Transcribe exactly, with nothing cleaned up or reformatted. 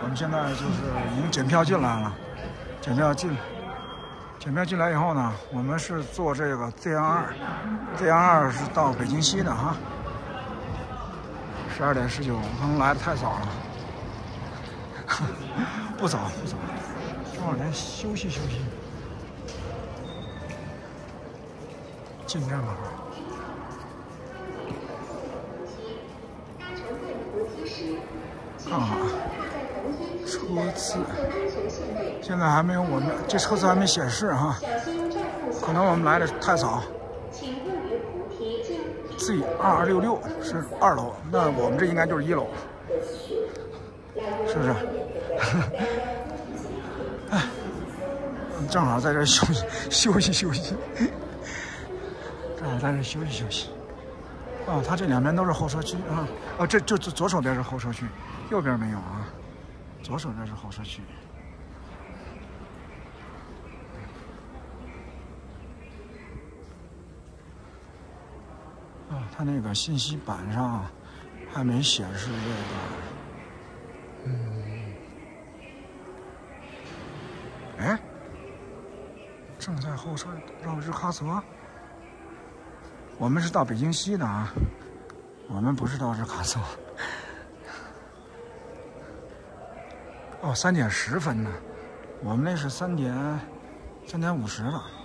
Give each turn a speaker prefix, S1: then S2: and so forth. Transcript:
S1: 我们现在就是已经检票进来了，检票进，检票进来以后呢，我们是坐这个 Z 幺二 ，Z 幺二是到北京西的哈。十二点十九，可能来的太早了，不早不早，正好先休息休息。进站了。 看看啊，车次现在还没有，我们这车次还没显示哈，可能我们来的太早。Z 二六六是二楼，那我们这应该就是一楼，是不是？哎，正好在这休息休息休息，正好在这休息休息。啊，它这两边都是候车区啊，啊，这就左手边是候车区。 右边没有啊，左手边是候车区。啊，它那个信息板上还没显示这个，嗯，哎，正在候车绕日喀则。我们是到北京西的啊，我们不是到日喀则。 哦，三点十分呢，我们那是三点，三点五十了。